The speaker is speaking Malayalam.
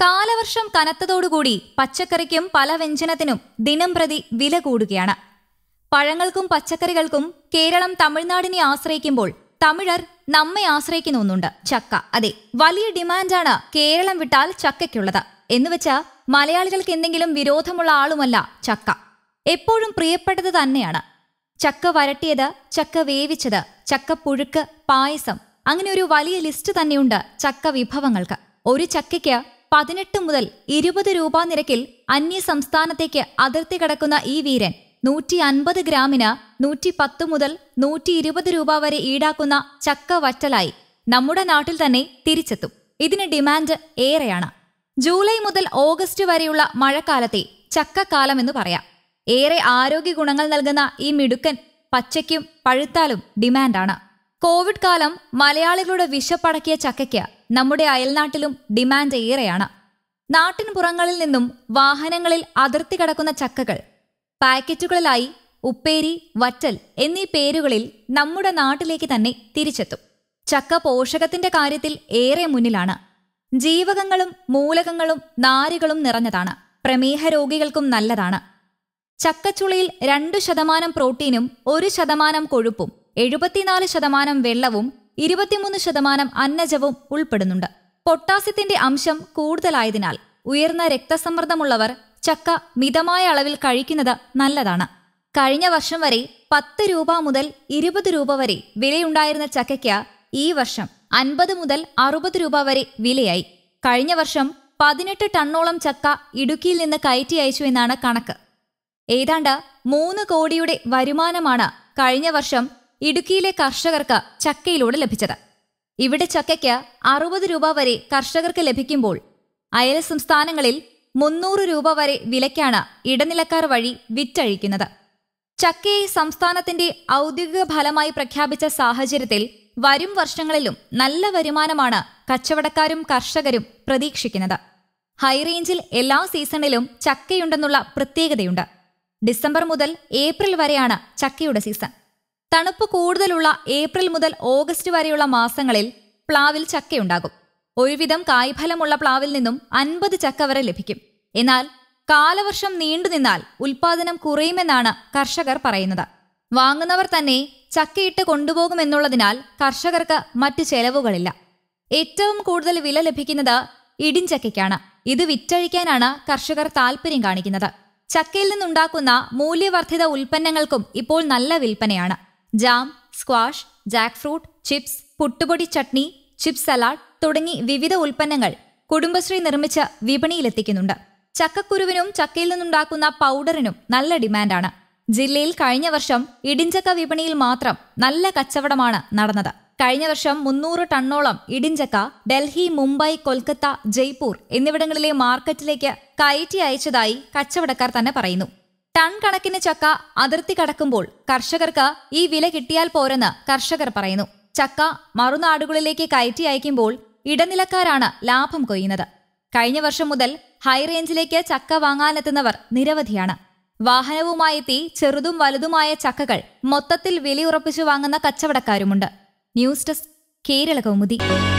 കാലവർഷം കനത്തതോടുകൂടി പച്ചക്കറിക്കും പല വ്യഞ്ജനത്തിനും ദിനംപ്രതി വില കൂടുകയാണ്. പഴങ്ങൾക്കും പച്ചക്കറികൾക്കും കേരളം തമിഴ്നാടിനെ ആശ്രയിക്കുമ്പോൾ തമിഴർ നമ്മെ ആശ്രയിക്കുന്ന ഒന്നുണ്ട്, ചക്ക. അതെ, വലിയ ഡിമാൻഡാണ് കേരളം വിട്ടാൽ ചക്കയ്ക്കുള്ളത്. എന്നുവെച്ചാൽ മലയാളികൾക്ക് എന്തെങ്കിലും വിരോധമുള്ള ആളുമല്ല ചക്ക. എപ്പോഴും പ്രിയപ്പെട്ടത് തന്നെയാണ്. ചക്ക വരട്ടിയത്, ചക്ക വേവിച്ചത്, ചക്ക പുഴുക്ക്, പായസം, അങ്ങനെ ഒരു വലിയ ലിസ്റ്റ് തന്നെയുണ്ട് ചക്ക വിഭവങ്ങൾക്ക്. ഒരു ചക്കയ്ക്ക് 18 മുതൽ 20 രൂപ നിരക്കിൽ അന്യ സംസ്ഥാനത്തേക്ക് അതിർത്തി കടക്കുന്ന ഈ വീരൻ 150 ഗ്രാമിന് 110 മുതൽ 120 രൂപ വരെ ഈടാക്കുന്ന ചക്ക വറ്റലായി നമ്മുടെ നാട്ടിൽ തന്നെ തിരിച്ചെത്തും. ഇതിന് ഡിമാൻഡ് ഏറെയാണ്. ജൂലൈ മുതൽ ഓഗസ്റ്റ് വരെയുള്ള മഴക്കാലത്തെ ചക്കക്കാലമെന്ന് പറയാം. ഏറെ ആരോഗ്യ ഗുണങ്ങൾ നൽകുന്ന ഈ മിടുക്കൻ പച്ചയ്ക്കും പഴുത്താലും ഡിമാൻഡാണ്. കോവിഡ് കാലം മലയാളികളുടെ വിശപ്പടക്കിയ ചക്കയ്ക്ക് നമ്മുടെ അയൽനാട്ടിലും ഡിമാൻഡ് ഏറെയാണ്. നാട്ടിൻ പുറങ്ങളിൽ നിന്നും വാഹനങ്ങളിൽ അതിർത്തി കടക്കുന്ന ചക്കകൾ പാക്കറ്റുകളിലായി ഉപ്പേരി, വറ്റൽ എന്നീ പേരുകളിൽ നമ്മുടെ നാട്ടിലേക്ക് തന്നെ തിരിച്ചെത്തും. ചക്ക പോഷകത്തിന്റെ കാര്യത്തിൽ ഏറെ മുന്നിലാണ്. ജീവകങ്ങളും മൂലകങ്ങളും നാരുകളും നിറഞ്ഞതാണ്. പ്രമേഹ രോഗികൾക്കും നല്ലതാണ്. ചക്കച്ചുളയിൽ 2% പ്രോട്ടീനും 1% കൊഴുപ്പും 74% വെള്ളവും 23% അന്നജവും ഉൾപ്പെടുന്നുണ്ട്. പൊട്ടാസ്യത്തിന്റെ അംശം കൂടുതലായതിനാൽ ഉയർന്ന രക്തസമ്മർദ്ദമുള്ളവർ ചക്ക മിതമായ അളവിൽ കഴിക്കുന്നത് നല്ലതാണ്. കഴിഞ്ഞ വർഷം വരെ 10 രൂപ മുതൽ 20 രൂപ വരെ വിലയുണ്ടായിരുന്ന ചക്കയ്ക്ക് ഈ വർഷം 50 മുതൽ 60 രൂപ വരെ വിലയായി. കഴിഞ്ഞ വർഷം 18 ടണ്ണോളം ചക്ക ഇടുക്കിയിൽ നിന്ന് കയറ്റി അയച്ചു എന്നാണ് കണക്ക്. ഏതാണ്ട് 3 കോടിയുടെ വരുമാനമാണ് കഴിഞ്ഞ വർഷം ഇടുക്കിയിലെ കർഷകർക്ക് ചക്കയിലൂടെ ലഭിച്ചത്. ഇവിടെ ചക്കയ്ക്ക് 60 രൂപ വരെ കർഷകർക്ക് ലഭിക്കുമ്പോൾ അയൽ സംസ്ഥാനങ്ങളിൽ 300 രൂപ വരെ വിലയ്ക്കാണ് ഇടനിലക്കാർ വഴി വിറ്റഴിക്കുന്നത്. ചക്കയെ സംസ്ഥാനത്തിന്റെ ഔദ്യോഗിക ഫലമായി പ്രഖ്യാപിച്ച സാഹചര്യത്തിൽ വരും വർഷങ്ങളിലും നല്ല വരുമാനമാണ് കച്ചവടക്കാരും കർഷകരും പ്രതീക്ഷിക്കുന്നത്. ഹൈറേഞ്ചിൽ എല്ലാ സീസണിലും ചക്കയുണ്ടെന്നുള്ള പ്രത്യേകതയുണ്ട്. ഡിസംബർ മുതൽ ഏപ്രിൽ വരെയാണ് ചക്കയുടെ സീസൺ. തണുപ്പ് കൂടുതലുള്ള ഏപ്രിൽ മുതൽ ഓഗസ്റ്റ് വരെയുള്ള മാസങ്ങളിൽ പ്ലാവിൽ ചക്കയുണ്ടാകും. ഒരുവിധം കായ്ഫലമുള്ള പ്ലാവിൽ നിന്നും 50 ചക്ക വരെ ലഭിക്കും. എന്നാൽ കാലവർഷം നീണ്ടുനിന്നാൽ ഉൽപാദനം കുറയുമെന്നാണ് കർഷകർ പറയുന്നത്. വാങ്ങുന്നവർ തന്നെ ചക്കയിട്ട് കൊണ്ടുപോകുമെന്നുള്ളതിനാൽ കർഷകർക്ക് മറ്റു ചെലവുകളില്ല. ഏറ്റവും കൂടുതൽ വില ലഭിക്കുന്നത് ഇടിഞ്ചക്കയ്ക്കാണ്. ഇത് വിറ്റഴിക്കാനാണ് കർഷകർ താൽപര്യം കാണിക്കുന്നത്. ചക്കയിൽ നിന്നുണ്ടാക്കുന്ന മൂല്യവർദ്ധിത ഉൽപ്പന്നങ്ങൾക്കും ഇപ്പോൾ നല്ല വിൽപ്പനയാണ്. Jam, squash, jack fruit, chips, പുട്ടുപൊടി ചട്നി, ചിപ്സ് സലാഡ് തുടങ്ങി വിവിധ ഉൽപ്പന്നങ്ങൾ കുടുംബശ്രീ നിർമ്മിച്ച് വിപണിയിലെത്തിക്കുന്നുണ്ട്. ചക്കക്കുരുവിനും ചക്കയിൽ നിന്നുണ്ടാക്കുന്ന പൗഡറിനും നല്ല ഡിമാൻഡാണ്. ജില്ലയിൽ കഴിഞ്ഞ വർഷം ഇടിഞ്ചക്ക വിപണിയിൽ മാത്രം നല്ല കച്ചവടമാണ് നടന്നത്. കഴിഞ്ഞ വർഷം 300 ടണ്ണോളം ഇടിഞ്ചക്ക ഡൽഹി, മുംബൈ, കൊൽക്കത്ത, ജയ്പൂർ എന്നിവിടങ്ങളിലെ മാർക്കറ്റിലേക്ക് കയറ്റി അയച്ചതായി കച്ചവടക്കാർ തന്നെ പറയുന്നു. ടൺ കണക്കിന് ചക്ക അതിർത്തി കടക്കുമ്പോൾ കർഷകർക്ക് ഈ വില കിട്ടിയാൽ പോരെന്ന് കർഷകർ പറയുന്നു. ചക്ക മറുനാടുകളിലേക്ക് കയറ്റി അയക്കുമ്പോൾ ഇടനിലക്കാരാണ് ലാഭം കൊയ്യുന്നത്. കഴിഞ്ഞ വർഷം മുതൽ ഹൈറേഞ്ചിലേക്ക് ചക്ക വാങ്ങാനെത്തുന്നവർ നിരവധിയാണ്. വാഹനവുമായെത്തി ചെറുതും വലുതുമായ ചക്കകൾ മൊത്തത്തിൽ വിലയുറപ്പിച്ചു വാങ്ങുന്ന കച്ചവടക്കാരുമുണ്ട്. News desk, Kerala Kaumudi.